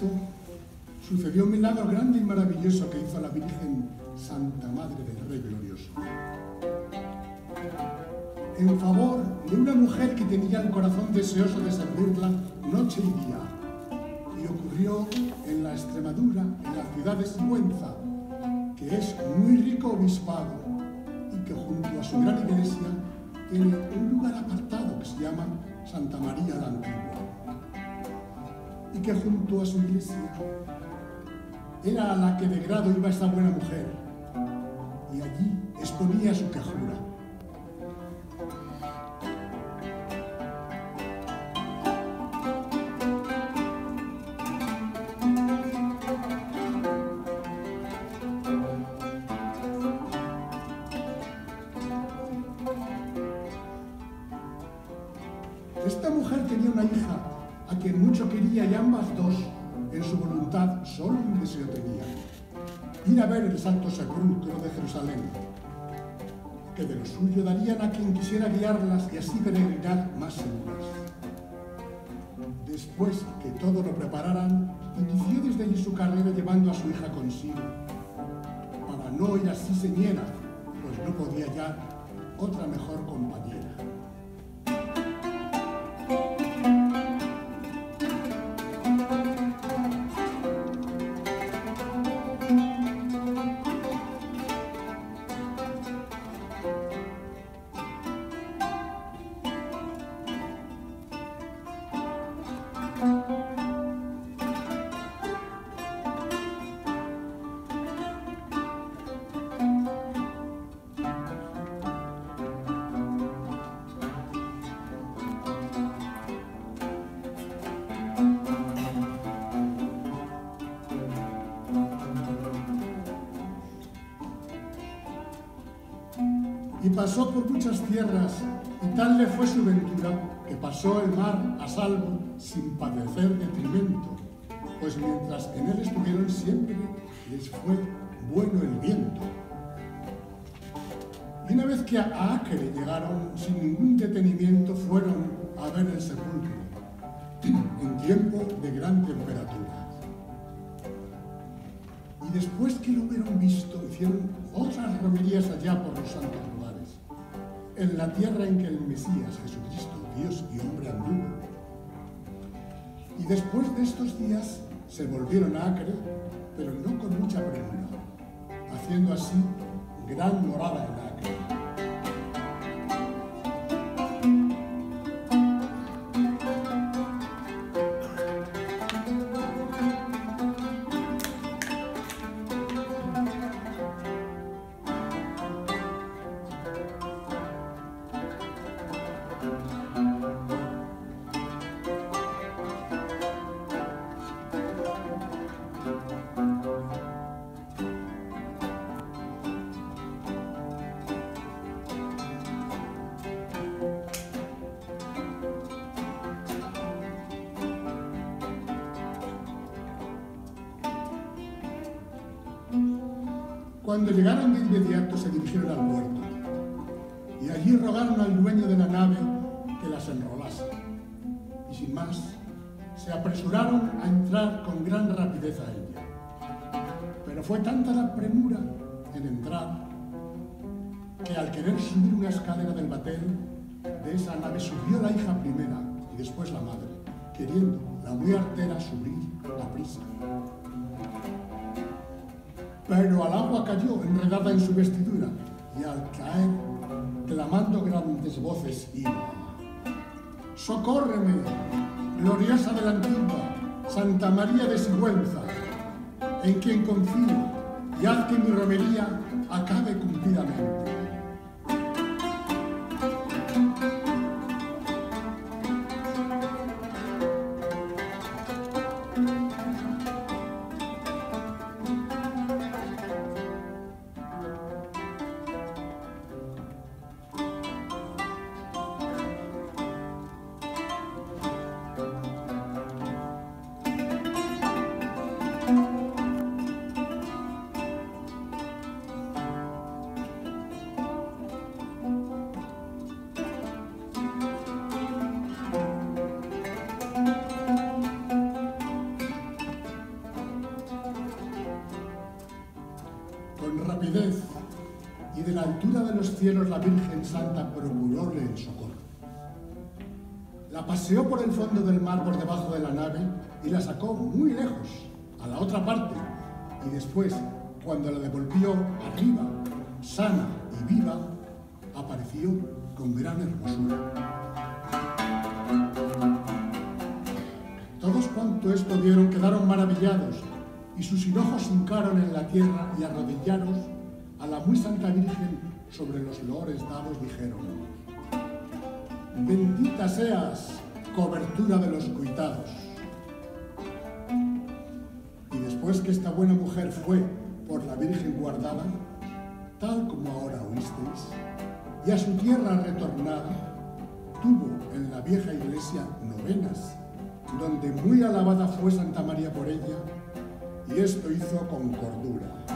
agosto sucedió un milagro grande y maravilloso que hizo la Virgen Santa Madre del Rey Glorioso. En favor de una mujer que tenía el corazón deseoso de servirla noche y día. Y ocurrió en la Extremadura, en la ciudad de Sigüenza, que es muy rico obispado y que junto a su gran iglesia tiene un lugar apartado que se llama Santa María la Antigua. Y que junto a su iglesia era a la que de grado iba esta buena mujer, y allí exponía su quejura. Esta mujer tenía una hija a quien mucho quería, y ambas dos, en su voluntad, solo un deseo tenía: ir a ver el Santo Sepulcro de Jerusalén, que de lo suyo darían a quien quisiera guiarlas y así peregrinar más seguras. Después que todo lo prepararan, inició desde allí su carrera llevando a su hija consigo, para no ir así ceñera, pues no podía hallar otra mejor compañera. Y pasó por muchas tierras, y tal le fue su ventura, que pasó el mar a salvo sin padecer detrimento, pues mientras en él estuvieron siempre les fue bueno el viento. Y una vez que a Acre llegaron, sin ningún detenimiento fueron a ver el sepulcro, en tiempo de gran temperatura. Y después que lo hubieron visto, hicieron otras romerías allá por los santos lugares, en la tierra en que el Mesías, Jesucristo, Dios y hombre anduvo. Y después de estos días se volvieron a Acre, pero no con mucha premura, haciendo así gran morada en Acre. Cuando llegaron de inmediato se dirigieron al puerto y allí rogaron al dueño de la nave que las enrolase. Y sin más, se apresuraron a entrar con gran rapidez a ella. Pero fue tanta la premura en entrar que al querer subir una escalera del batel de esa nave subió la hija primera y después la madre, queriendo la muy artera subir a prisa. Pero al agua cayó enredada en su vestidura y al caer, clamando grandes voces, iba: ¡Socórreme, gloriosa de la Antigua, Santa María de Sigüenza, en quien confío, y haz que mi romería acabe cumplidamente! altura de los cielos la Virgen Santa procuróle el socorro. La paseó por el fondo del mar por debajo de la nave y la sacó muy lejos, a la otra parte, y después, cuando la devolvió arriba, sana y viva, apareció con gran hermosura. Todos cuanto esto vieron quedaron maravillados, y sus hinojos hincaron en la tierra y arrodillados a la muy santa Virgen sobre los loores dados dijeron: bendita seas, cobertura de los cuitados. Y después que esta buena mujer fue por la Virgen guardada, tal como ahora oísteis, y a su tierra retornada, tuvo en la vieja iglesia novenas, donde muy alabada fue Santa María por ella, y esto hizo con cordura.